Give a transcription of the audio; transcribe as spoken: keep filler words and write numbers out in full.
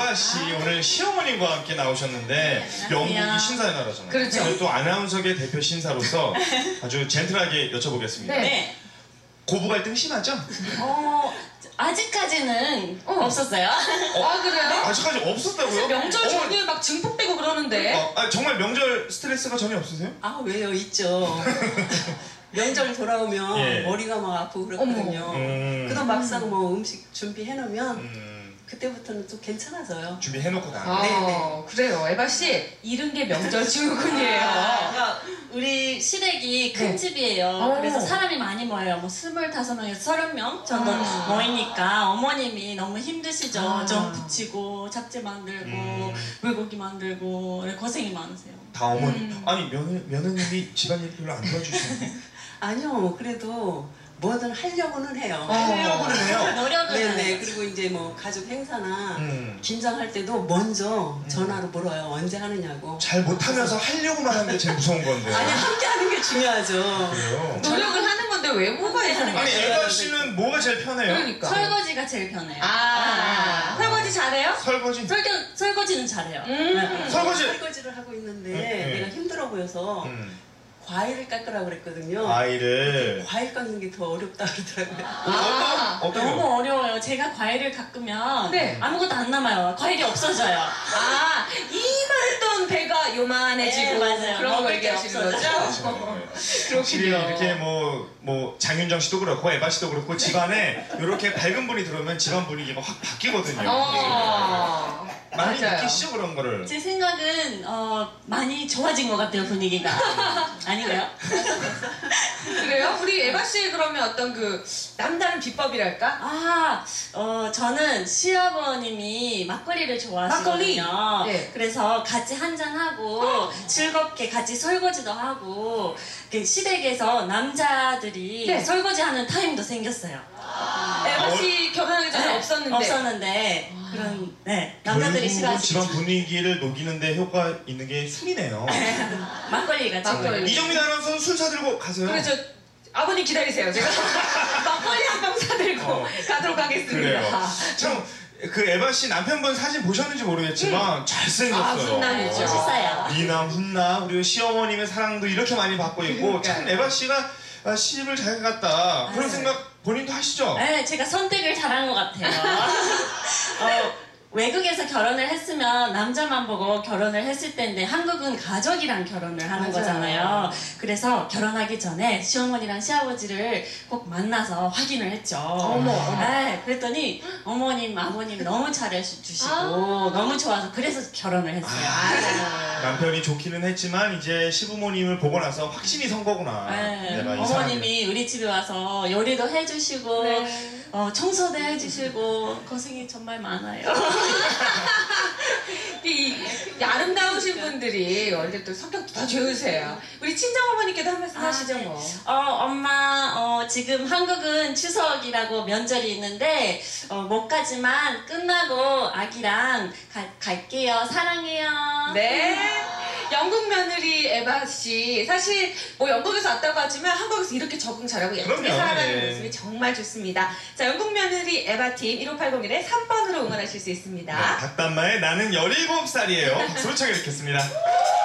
에바 씨 오늘 시어머님과 함께 나오셨는데 영국이 신사의 나라잖아요. 그렇죠. 그리고 또 아나운서계 대표 신사로서 아주 젠틀하게 여쭤보겠습니다. 네. 네. 고부 갈등 심하죠? 어, 아직까지는 어. 없었어요. 아 그래요? 아직까지 없었다고요? 명절 어머, 전후에 막 증폭되고 그러는데. 어, 아, 정말 명절 스트레스가 전혀 없으세요? 아 왜요? 있죠. 명절 돌아오면 예. 머리가 막 아프고 그렇거든요. 어머. 음. 그래도 막상 뭐 음식 준비해 놓으면 음, 그때부터는 좀 괜찮아져요. 준비해놓고 다. 아 네, 그래요. 에바 씨 이른 게 명절 증후군이에요. 그러니까 우리 시댁이 큰 네. 집이에요. 어. 그래서 사람이 많이 모여요. 뭐 스물다섯 명에서 서른 명 정도 아. 모이니까 어머님이 너무 힘드시죠. 아. 좀 부치고 잡채 만들고 음. 물고기 만들고 고생이 많으세요. 다 어머니. 음. 아니 며느, 며느님이 집안일 별로 안 도와주시는데? 아니요, 그래도 뭐든 하려고는 해요. 어. 하려고는 해요. 노력을 네네. 하는 그리고 이제 뭐 가족 행사나 음. 김장할 때도 먼저 전화로 물어요. 언제 하느냐고. 잘 못하면서 하려고만 하는 게 제일 무서운 건데. 아니 함께 하는 게 중요하죠. 그래요? 노력을 하는 건데 왜 뭐가 이상한 아니 거예요? 에바 씨는 뭐가 제일 편해요? 그러니까. 설거지가 제일 편해요. 아, 설거지 잘해요? 설거지? 설거, 설거지는 잘해요. 음. 네. 설거지. 설거지를 하고 있는데 네. 내가 힘들어 보여서 음. 과일을 깎으라고 그랬거든요. 과일을. 과일 깎는 게 더 어렵다 그러더라고요. 아, 어떤 너무 어떤 어려워요. 제가 과일을 깎으면 네. 아무것도 안 남아요. 과일이 없어져요. 아, 이만했던 배가 요만해지고 네, 맞아요. 그런 거 먹을 게 얘기하시는 없어져. 거죠? 확실히 그렇군요. 이렇게 뭐, 뭐 장윤정 씨도 그렇고 에바 씨도 그렇고 집안에 이렇게 밝은 분이 들어오면 집안 분위기가 확 바뀌거든요. 어, 많이 맞아요. 느끼시죠 그런 거를? 제 생각은 어, 많이 좋아진 것 같아요, 분위기가. 아닌가요? 그래요? 우리 에바 씨 그러면 어떤 그 남다른 비법이랄까? 아, 어, 저는 시아버님이 막걸리를 좋아하시거든요. 막걸리? 네. 그래서 같이 한잔하고 즐겁게 같이 설거지도 하고 그 시댁에서 남자들이 네. 설거지하는 타임도 생겼어요. 에바 씨 결혼하기 전에 네, 없었는데. 없었는데 그런 네 남자들이 결국은 집안 싫어하시죠. 분위기를 녹이는데 효과 있는 게 술이네요. 막걸리가 막걸리. 최고예요. 이정민 아나운서는 술 사들고 가세요. 그래서 아버님 기다리세요. 제가 막걸리 한 병 사들고 어. 가도록 하겠습니다. 그래요. 참 그 에바 씨 남편분 사진 보셨는지 모르겠지만 잘생겼어요. 아, 훈남이죠. 멋있어요. 미남 훈남 그리고 시어머님의 사랑도 이렇게 많이 받고 있고 참 그러니까요. 에바 씨가 아, 시집을 잘 갔다 그런 네. 생각 본인도 하시죠? 네, 제가 선택을 잘한 것 같아요. 어, 외국에서 결혼을 했으면 남자만 보고 결혼을 했을 텐데 한국은 가족이랑 결혼을 하는 맞아요. 거잖아요. 그래서 결혼하기 전에 시어머니랑 시아버지를 꼭 만나서 확인을 했죠. 어머, 어머. 네, 그랬더니 어머님, 아버님 너무 잘해주시고 아. 너무 좋아서 그래서 결혼을 했어요. 아, 남편이 좋기는 했지만 이제 시부모님을 보고 나서 확신이 선 거구나. 네, 내가 이 어머님이 우리 집에 와서 요리도 해주시고 네. 어, 청소도 해주시고 고생이 정말 많아요. 이, 이 아름다우신 분들이 원래 또 성격도 더 좋으세요. 우리 친정어머니께도 한 말씀 아, 하시죠 네. 뭐. 어, 엄마, 어, 지금 한국은 추석이라고 명절이 있는데, 어, 못 가지만 끝나고 아기랑 가, 갈게요. 사랑해요. 네. 영국 며느리 에바 씨 사실 뭐 영국에서 왔다고 하지만 한국에서 이렇게 적응 잘하고 예쁘게 그럼요, 살아가는 예. 모습이 정말 좋습니다. 자, 영국 며느리 에바 팀 일오팔공일에 삼 번으로 응원하실 수 있습니다. 네, 닭단마의 나는 열일곱 살이에요. 박수로 청해 듣겠습니다.